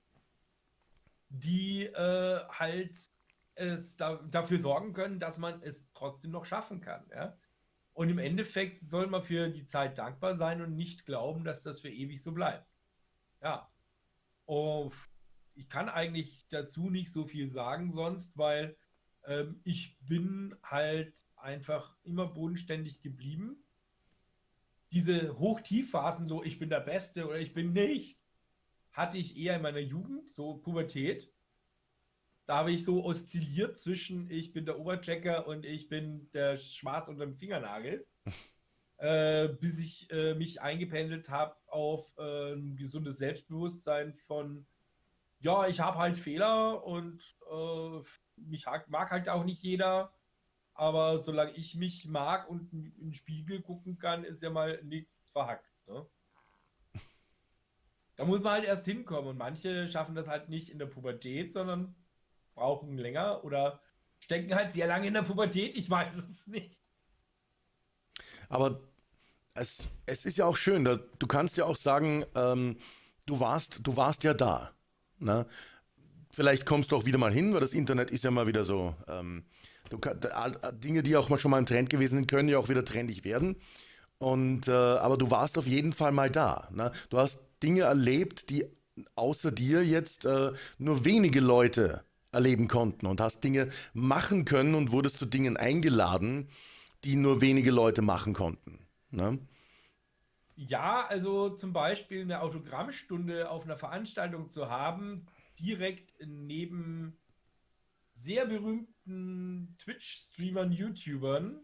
die äh, halt es da, dafür sorgen können, dass man es trotzdem noch schaffen kann. Ja? Und im Endeffekt soll man für die Zeit dankbar sein und nicht glauben, dass das für ewig so bleibt. Ja. Und ich kann eigentlich dazu nicht so viel sagen sonst, weil ähm, ich bin halt einfach immer bodenständig geblieben. Diese Hoch-Tief-Phasen, so ich bin der Beste oder ich bin nicht, hatte ich eher in meiner Jugend, so Pubertät. Da habe ich so oszilliert zwischen ich bin der Oberchecker und ich bin der Schwarz unter dem Fingernagel, äh, bis ich äh, mich eingependelt habe auf äh, ein gesundes Selbstbewusstsein von, ja, ich habe halt Fehler und äh, mich mag halt auch nicht jeder aber solange ich mich mag und in den Spiegel gucken kann, ist ja mal nichts verhackt. Ne? Da muss man halt erst hinkommen und manche schaffen das halt nicht in der Pubertät, sondern brauchen länger oder stecken halt sehr lange in der Pubertät, ich weiß es nicht. Aber es, es ist ja auch schön, da, du kannst ja auch sagen, ähm, du warst, du warst ja da. Ne? Vielleicht kommst du auch wieder mal hin, weil das Internet ist ja mal wieder so. Ähm, du, kann- da- Dinge, die auch mal schon mal ein Trend gewesen sind, können ja auch wieder trendig werden. Und, äh, aber du warst auf jeden Fall mal da. Ne? Du hast Dinge erlebt, die außer dir jetzt äh, nur wenige Leute erleben konnten und hast Dinge machen können und wurdest zu Dingen eingeladen, die nur wenige Leute machen konnten. Ne? Ja, also zum Beispiel eine Autogrammstunde auf einer Veranstaltung zu haben, direkt neben sehr berühmten Twitch-Streamern, YouTubern,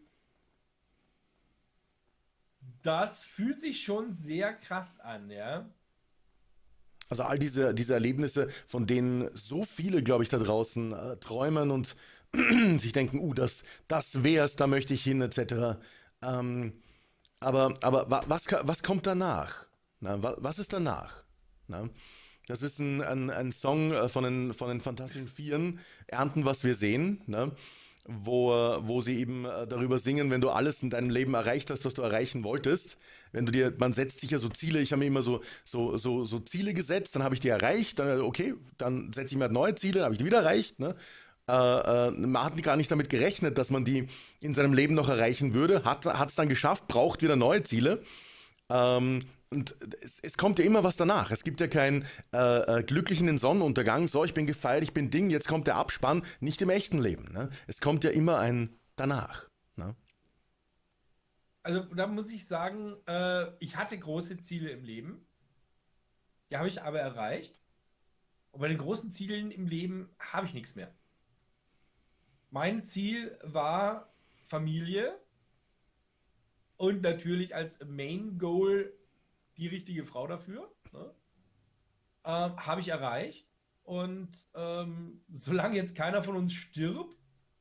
das fühlt sich schon sehr krass an, ja. Also all diese, diese Erlebnisse, von denen so viele, glaube ich, da draußen äh, träumen und sich denken, uh, das, das wär's, da möchte ich hin, et cetera. Ähm, aber aber wa- was, ka- was kommt danach? Na, wa, was ist danach? Na, das ist ein, ein, ein Song äh, von den, von den Fantastischen Vieren, Ernten, was wir sehen, ne? Wo, äh, wo sie eben äh, darüber singen, wenn du alles in deinem Leben erreicht hast, was du erreichen wolltest. Wenn du dir, man setzt sich ja so Ziele, ich habe mir immer so, so, so, so Ziele gesetzt, dann habe ich die erreicht, dann, äh, okay, dann setze ich mir halt neue Ziele, dann habe ich die wieder erreicht, ne? Äh, äh, man hat gar nicht damit gerechnet, dass man die in seinem Leben noch erreichen würde, hat es dann geschafft, braucht wieder neue Ziele. Ähm, und es, es kommt ja immer was danach. Es gibt ja keinen äh, äh, glücklichen Sonnenuntergang. So, ich bin gefeiert, ich bin Ding, jetzt kommt der Abspann. Nicht im echten Leben. Ne? Es kommt ja immer ein danach. Ne? Also da muss ich sagen, äh, ich hatte große Ziele im Leben, die habe ich aber erreicht. Und bei den großen Zielen im Leben habe ich nichts mehr. Mein Ziel war Familie und natürlich als Main Goal die richtige Frau dafür. Ne? Ähm, habe ich erreicht. Und ähm, solange jetzt keiner von uns stirbt,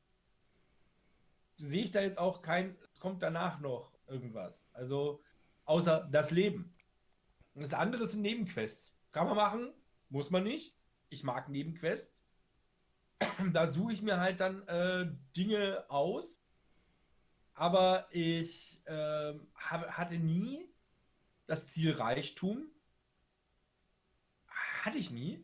sehe ich da jetzt auch kein, es kommt danach noch irgendwas. Also außer das Leben. Und das andere sind Nebenquests. Kann man machen, muss man nicht. Ich mag Nebenquests. Da suche ich mir halt dann äh, Dinge aus. Aber ich äh, hab, hatte nie das Ziel Reichtum. Hatte ich nie.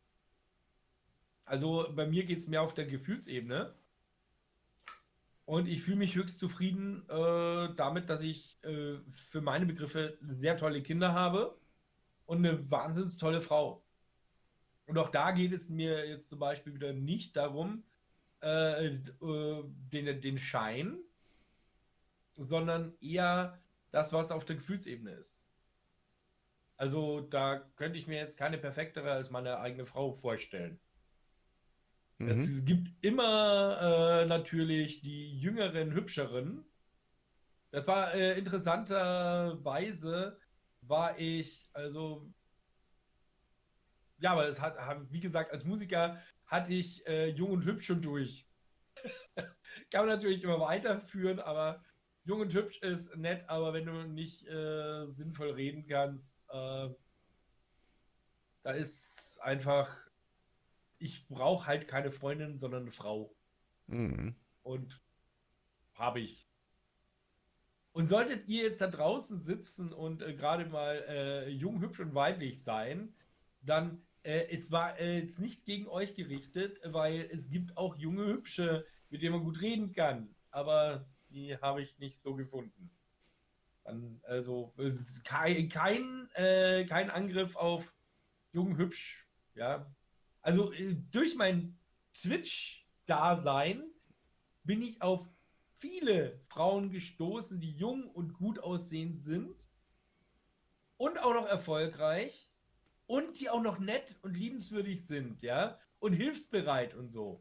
Also bei mir geht es mehr auf der Gefühlsebene. Und ich fühle mich höchst zufrieden äh, damit, dass ich äh, für meine Begriffe sehr tolle Kinder habe und eine wahnsinnig tolle Frau. Und auch da geht es mir jetzt zum Beispiel wieder nicht darum, äh, äh, den, den Schein, sondern eher das, was auf der Gefühlsebene ist. Also da könnte ich mir jetzt keine perfektere als meine eigene Frau vorstellen. Mhm. Es gibt immer äh, natürlich die jüngeren, hübscheren. Das war äh, interessanterweise, war ich, also, ja, aber es hat, haben- wie gesagt, als Musiker hatte ich äh, jung und hübsch schon durch. Kann man natürlich immer weiterführen, aber jung und hübsch ist nett, aber wenn du nicht äh, sinnvoll reden kannst, äh, da ist einfach, ich brauche halt keine Freundin, sondern eine Frau. Mhm. Und habe ich. Und solltet ihr jetzt da draußen sitzen und äh, gerade mal äh, jung, hübsch und weiblich sein, dann äh, es war äh, jetzt nicht gegen euch gerichtet, weil es gibt auch junge, hübsche, mit denen man gut reden kann. Aber die habe ich nicht so gefunden. Dann, also, es ist kein, kein, äh, kein Angriff auf jung, hübsch. Ja. Also, äh, durch mein Twitch-Dasein bin ich auf viele Frauen gestoßen, die jung und gut aussehend sind und auch noch erfolgreich und die auch noch nett und liebenswürdig sind, ja, und hilfsbereit und so.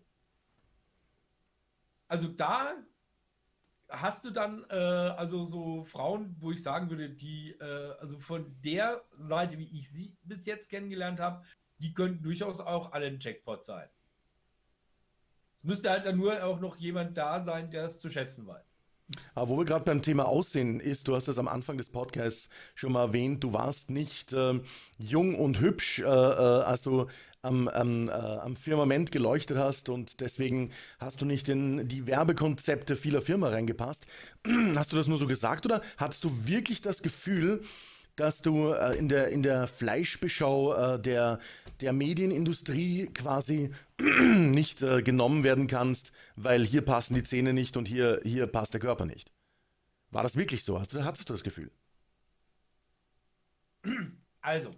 Also da hast du dann äh, also so Frauen, wo ich sagen würde, die äh, also von der Seite, wie ich sie bis jetzt kennengelernt habe, die könnten durchaus auch alle ein Jackpot sein. Es müsste halt dann nur auch noch jemand da sein, der es zu schätzen weiß. Aber wo wir gerade beim Thema Aussehen ist, du hast es am Anfang des Podcasts schon mal erwähnt, du warst nicht ähm, jung und hübsch, äh, äh, als du am, am, äh, am Firmament geleuchtet hast und deswegen hast du nicht in die Werbekonzepte vieler Firmen reingepasst. Hast du das nur so gesagt oder hattest du wirklich das Gefühl, dass du äh, in der, in der Fleischbeschau äh, der, der Medienindustrie quasi nicht äh, genommen werden kannst, weil hier passen die Zähne nicht und hier, hier passt der Körper nicht? War das wirklich so? Hast du, hattest du das Gefühl? Also,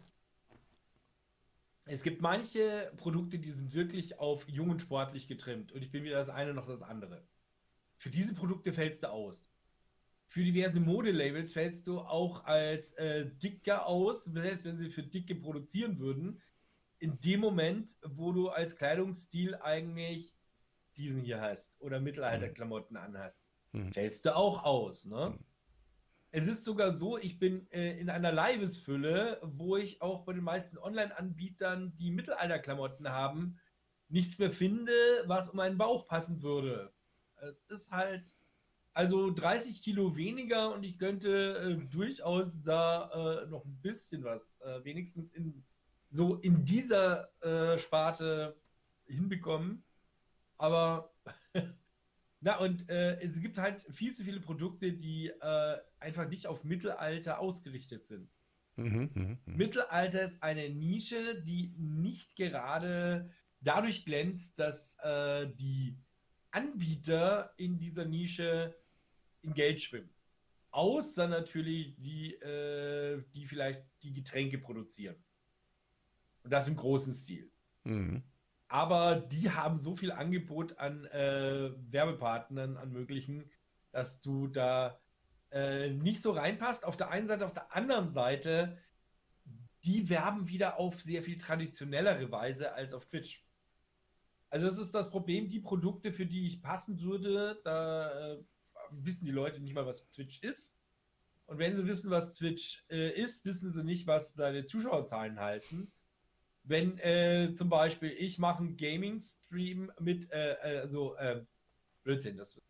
es gibt manche Produkte, die sind wirklich auf jung und sportlich getrimmt. Und ich bin weder das eine noch das andere. Für diese Produkte fällst du aus. Für diverse Modelabels fällst du auch als äh, dicker aus, selbst wenn sie für dicke produzieren würden. In dem Moment, wo du als Kleidungsstil eigentlich diesen hier hast oder Mittelalterklamotten anhast, Hm. fällst du auch aus. Ne? Es ist sogar so, ich bin äh, in einer Leibesfülle, wo ich auch bei den meisten Online-Anbietern, die Mittelalterklamotten haben, nichts mehr finde, was um meinen Bauch passen würde. Es ist halt, also dreißig Kilo weniger und ich könnte äh, durchaus da äh, noch ein bisschen was, äh, wenigstens in so in dieser äh, Sparte hinbekommen. Aber na, und äh, es gibt halt viel zu viele Produkte, die äh, einfach nicht auf Mittelalter ausgerichtet sind. Mhm, mhm, mhm. Mittelalter ist eine Nische, die nicht gerade dadurch glänzt, dass äh, die Anbieter in dieser Nische in Geld schwimmen. Außer natürlich die, äh, die vielleicht die Getränke produzieren. Und das im großen Stil. Mhm. Aber die haben so viel Angebot an äh, Werbepartnern, an möglichen, dass du da äh, nicht so reinpasst. Auf der einen Seite, auf der anderen Seite, die werben wieder auf sehr viel traditionellere Weise als auf Twitch. Also das ist das Problem, die Produkte, für die ich passen würde, da äh, wissen die Leute nicht mal, was Twitch ist. Und wenn sie wissen, was Twitch äh, ist, wissen sie nicht, was deine Zuschauerzahlen heißen. Wenn äh, zum Beispiel ich mache einen Gaming-Stream mit, äh, äh, so, äh, Blödsinn, das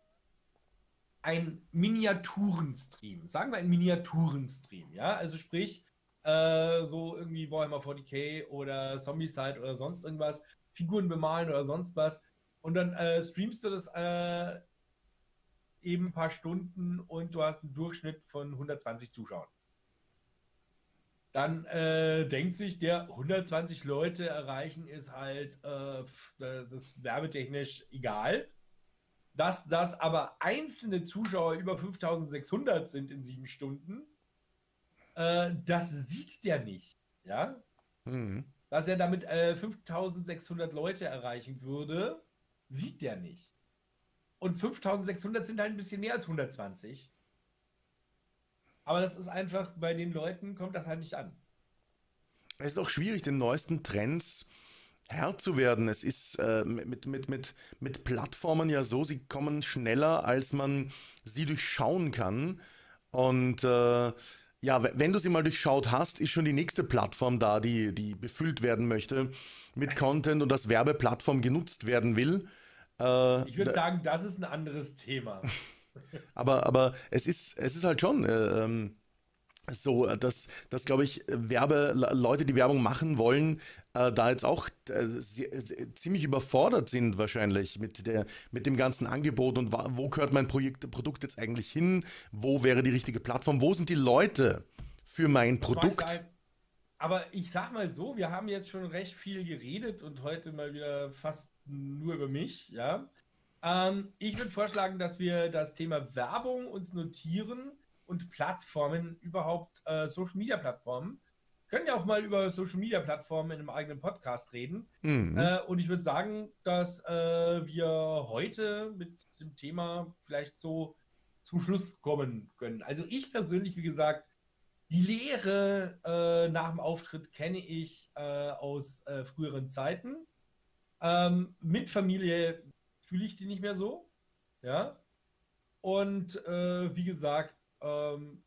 ein Miniaturenstream, sagen wir ein Miniaturenstream, ja, also sprich, äh, so irgendwie Warhammer forty K oder Zombicide oder sonst irgendwas, Figuren bemalen oder sonst was und dann äh, streamst du das äh, eben ein paar Stunden und du hast einen Durchschnitt von hundertzwanzig Zuschauern. Dann äh, denkt sich der, hundertzwanzig Leute erreichen ist halt äh, das ist werbetechnisch egal. Dass das aber einzelne Zuschauer über fünftausendsechshundert sind in sieben Stunden, äh, das sieht der nicht. Ja? Mhm. Dass er damit äh, fünftausendsechshundert Leute erreichen würde, sieht der nicht. Und fünftausendsechshundert sind halt ein bisschen mehr als hundertzwanzig. Aber das ist einfach, bei den Leuten kommt das halt nicht an. Es ist auch schwierig, den neuesten Trends Herr zu werden. Es ist äh, mit, mit, mit, mit Plattformen ja so, sie kommen schneller, als man sie durchschauen kann. Und äh, ja, w- wenn du sie mal durchschaut hast, ist schon die nächste Plattform da, die, die befüllt werden möchte mit Content und das Werbeplattform genutzt werden will. Äh, Ich würde da, sagen, das ist ein anderes Thema. aber, aber es ist, es ist halt schon. Äh, ähm, so, äh, dass, dass glaube ich, Werbe, Leute, die Werbung machen wollen, äh, da jetzt auch äh, sie- äh, ziemlich überfordert sind wahrscheinlich mit der, mit dem ganzen Angebot und wa- wo gehört mein Projekt, Produkt jetzt eigentlich hin? Wo wäre die richtige Plattform? Wo sind die Leute für mein Das mag Produkt? sein. Aber ich sag mal so, wir haben jetzt schon recht viel geredet und heute mal wieder fast nur über mich, ja. Ähm, ich würde vorschlagen, dass wir das Thema Werbung uns notieren und Plattformen, überhaupt äh, Social Media Plattformen. Können ja auch mal über Social Media Plattformen in einem eigenen Podcast reden. Mhm. Äh, und ich würde sagen, dass äh, wir heute mit dem Thema vielleicht so zum Schluss kommen können. Also ich persönlich, wie gesagt, die Lehre äh, nach dem Auftritt kenne ich äh, aus äh, früheren Zeiten. Ähm, mit Familie fühle ich die nicht mehr so. Ja. Und äh, wie gesagt, ähm,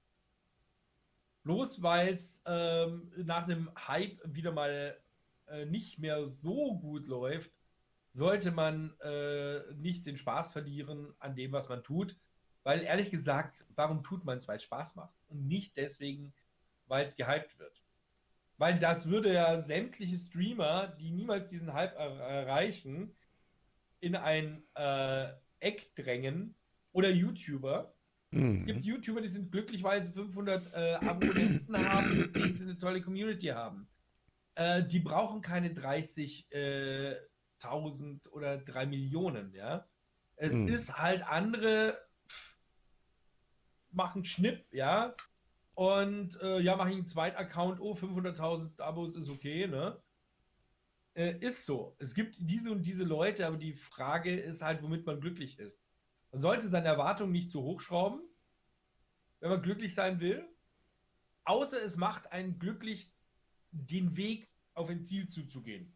bloß weil es ähm, nach einem Hype wieder mal äh, nicht mehr so gut läuft, sollte man äh, nicht den Spaß verlieren an dem, was man tut. Weil ehrlich gesagt, warum tut man es, weil es Spaß macht? Und nicht deswegen, weil es gehypt wird. Weil das würde ja sämtliche Streamer, die niemals diesen Hype er erreichen, in ein äh, Eck drängen. Oder YouTuber. Mhm. Es gibt YouTuber, die sind glücklich, weil sie fünfhundert äh, Abonnenten haben, denen sie eine tolle Community haben. Äh, die brauchen keine dreißigtausend äh, oder drei Millionen, ja. Es mhm. ist halt andere pff, machen Schnipp, ja. Und äh, ja, mache ich einen zweiten Account, oh, fünfhunderttausend Abos ist okay, ne? Äh, ist so. Es gibt diese und diese Leute, aber die Frage ist halt, womit man glücklich ist. Man sollte seine Erwartungen nicht zu hoch schrauben, wenn man glücklich sein will. Außer es macht einen glücklich, den Weg auf ein Ziel zuzugehen.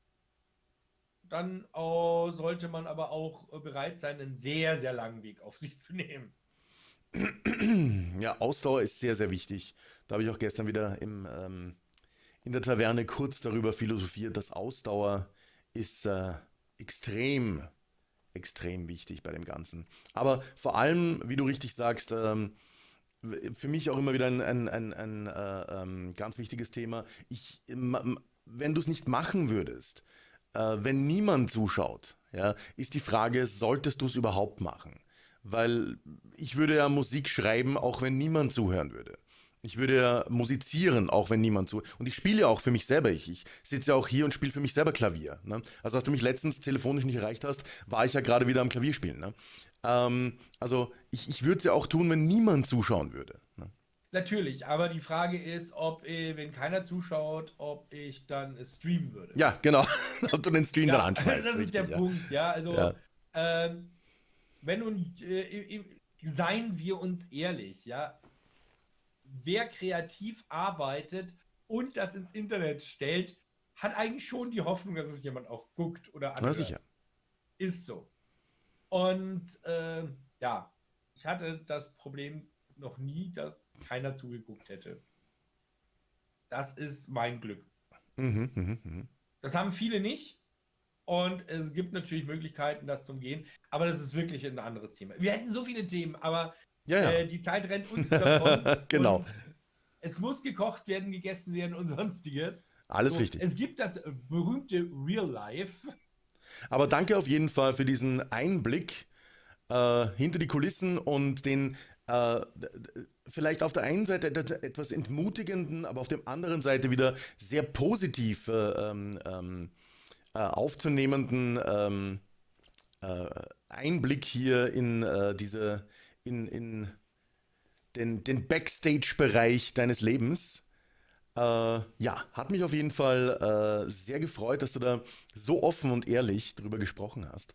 Dann oh, sollte man aber auch bereit sein, einen sehr, sehr langen Weg auf sich zu nehmen. Ja, Ausdauer ist sehr, sehr wichtig. Da habe ich auch gestern wieder im, ähm, in der Taverne kurz darüber philosophiert, dass Ausdauer ist äh, extrem, extrem wichtig bei dem Ganzen. Aber vor allem, wie du richtig sagst, ähm, für mich auch immer wieder ein, ein, ein, ein äh, ähm, ganz wichtiges Thema. Ich, wenn du es nicht machen würdest, äh, wenn niemand zuschaut, ja, ist die Frage, solltest du es überhaupt machen? Weil ich würde ja Musik schreiben, auch wenn niemand zuhören würde. Ich würde ja musizieren, auch wenn niemand zuhört. Und ich spiele ja auch für mich selber. Ich, ich sitze ja auch hier und spiele für mich selber Klavier. Ne? Also als du mich letztens telefonisch nicht erreicht hast, war ich ja gerade wieder am Klavierspielen. Ne? Ähm, also ich, ich würde es ja auch tun, wenn niemand zuschauen würde. Ne? Natürlich, aber die Frage ist, ob, äh, wenn keiner zuschaut, ob ich dann es streamen würde. Ja, genau. Ob du den Stream ja, dann anschmeißt. Das ist richtig, der ja. Punkt, ja. Also, ja. Ähm, wenn nun, äh, seien wir uns ehrlich, ja, wer kreativ arbeitet und das ins Internet stellt, hat eigentlich schon die Hoffnung, dass es jemand auch guckt oder anhört. Na sicher. Ist so. Und äh, ja, ich hatte das Problem noch nie, dass keiner zugeguckt hätte. Das ist mein Glück. Mhm, mh, mh. Das haben viele nicht. Und es gibt natürlich Möglichkeiten, das zu umgehen. Aber das ist wirklich ein anderes Thema. Wir hätten so viele Themen, aber ja, ja. Äh, die Zeit rennt uns davon. Genau. Und es muss gekocht werden, gegessen werden und sonstiges. Alles so, richtig. Es gibt das berühmte Real Life. Aber danke auf jeden Fall für diesen Einblick äh, hinter die Kulissen und den äh, vielleicht auf der einen Seite etwas entmutigenden, aber auf der anderen Seite wieder sehr positiv äh, ähm, äh, aufzunehmenden ähm, äh, Einblick hier in äh, diese in, in den, den Backstage-Bereich deines Lebens. Äh, ja, hat mich auf jeden Fall äh, sehr gefreut, dass du da so offen und ehrlich drüber gesprochen hast.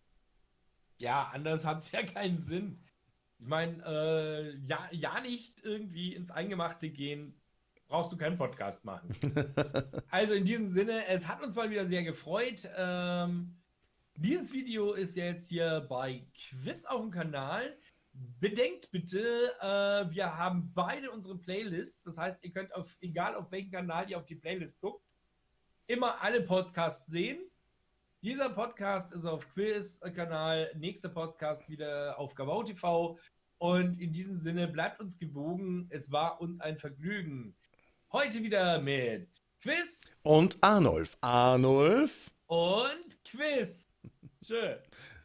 Ja, anders hat es ja keinen Sinn. Ich meine, äh, ja, ja nicht irgendwie ins Eingemachte gehen, brauchst du keinen Podcast machen. Also in diesem Sinne, es hat uns mal wieder sehr gefreut. Ähm, dieses Video ist jetzt hier bei Quiz auf dem Kanal. Bedenkt bitte, äh, wir haben beide unsere Playlists. Das heißt, ihr könnt auf, egal auf welchen Kanal ihr auf die Playlist guckt, immer alle Podcasts sehen. Dieser Podcast ist auf Quiz-Kanal, nächster Podcast wieder auf Gabau T V. Und in diesem Sinne, bleibt uns gewogen. Es war uns ein Vergnügen. Heute wieder mit Quiz und Arnulf. Arnulf und Quiz. Schön.